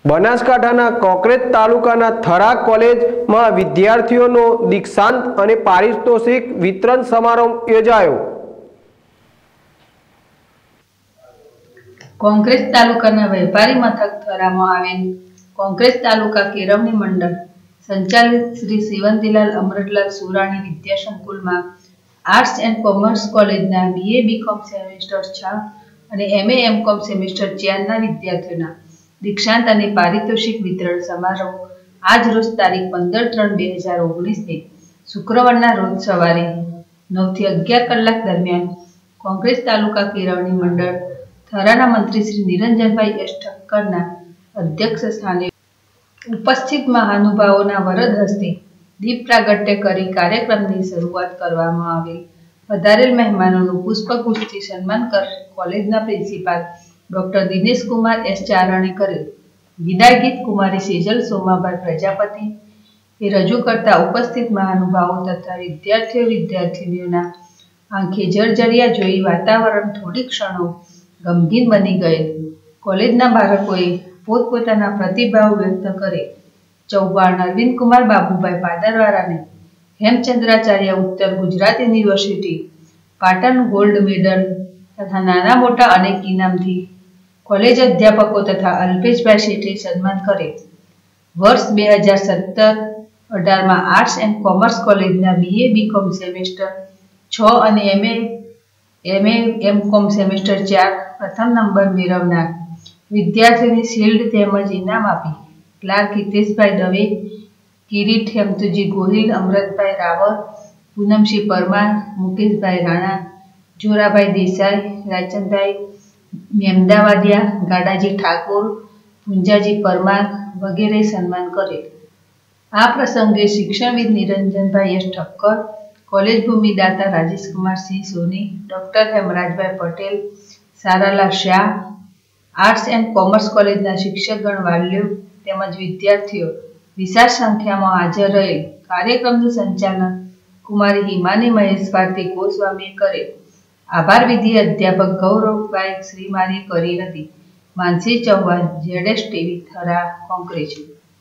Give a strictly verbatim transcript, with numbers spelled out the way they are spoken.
બનાસકાંઠાના કોંકરેજ તાલુકાના થરા કોલેજમાં વિદ્યાર્થીઓનો દીક્ષાંત અને પારિતોષિક વિતરણ સમારંભ યોજાયો। કોંકરેજ તાલુકાના વેપારી મથક થરામાં આવેલ કોંકરેજ તાલુકા કેળવણી મંડળ સંચાલિત શ્રી સેવંતીલાલ અમૃતલાલ સુરાણી વિદ્યા સંકુલમાં આર્ટ્સ એન્ડ કોમર્સ કોલેજના બીએ બીકોમ સેમેસ્ટર છ અને એમએ એમકોમ સેમેસ્ટર ચાર ના વિદ્યાર્થીઓના દીક્ષાંત અને પારિતોષિક વિતરણ સમારોહ આજ રોજ તારીખ પંદર ત્રણ બે હજાર ઓગણીસ ને શુક્રવારના રોજ સવારે નવ થી અગિયાર કલાક દરમિયાન કોંકરેજ તાલુકા કેળવણી મંડળ થરાના મંત્રી શ્રી નિરંજનભાઈ એસ ઠક્કરના અધ્યક્ષ સ્થાને ઉપસ્થિત મહાનુભાવોના વરદ હસ્તે દીપ પ્રાગટ્ય કરી કાર્યક્રમની શરૂઆત કરવામાં આવેલ। વધારેલ મહેમાનોનું પુષ્પગુચ્છથી સન્માન કર કોલેજના principal doctor Dinesh Kumar S ચારણે કરેલ। વિદાય ગીત કુમારી સેજલ સોમાભાઈ પ્રજાપતિ એ રજૂ કરતા ઉપસ્થિત મહાનુભાવો તથા વિદ્યાર્થીઓ વિદ્યાર્થીનીઓના આંખે જળજળિયા જોઈ વાતાવરણ થોડી ક્ષણો ગમગીન બની ગયેલ। કોલેજના બાળકોએ પોતપોતાના પ્રતિભાવ વ્યક્ત કરે। ચૌહાણ અરવિંદ કુમાર બાબુભાઈ પાદરવારાને Hemchandracharya Uttar Gujarat university Patan gold medal તથા નાના મોટા અનેક ઇનામથી કોલેજ અધ્યાપકો તથા અલ્પેશભાઈ શેઠે સન્માન કરે। વર્ષ બે હજાર સત્તર અઢારમાં આર્ટ્સ એન્ડ કોમર્સ કોલેજના બીએ બીકોમ સેમેસ્ટર છ અને એમએ એમએ એમકોમ સેમેસ્ટર ચાર પ્રથમ નંબર મેળવનાર વિદ્યાર્થીઓને શિલ્ડ તેમજ ઇનામ આપી ક્લાર્ક હિતેશભાઈ દવે, કિરીટ હેમતુજી ગોહિલ, અમૃતભાઈ રાવલ, પૂનમસિંહ પરમાર, મુકેશભાઈ રાણા, જોરાભાઈ દેસાઈ, રાયચંદભાઈ મેમદાવાદિયા, ગાડાજી ઠાકોર, પુંજાજી પરમાર વગેરે સન્માન કરેલ। આ પ્રસંગે શિક્ષણવિદ નિરંજનભાઈ એસ ઠક્કર, કોલેજ ભૂમિદાતા Rajeshkumar Singh Soni, doctor Hemrajbhai Patel, Saralal Shah, arts and commerce કોલેજના શિક્ષકગણ, વાલીઓ તેમજ વિદ્યાર્થીઓ વિશાળ સંખ્યામાં હાજર રહેલ। કાર્યક્રમનું સંચાલન કુમારી હિમાની મહેશ ભારતી ગોસ્વામીએ કરેલ। આભાર વિધિ અધ્યાપક ગૌરવભાઈ શ્રીમારીએ કરી હતી। Mansi Chauhan, ZS TV Thara, Kankrej.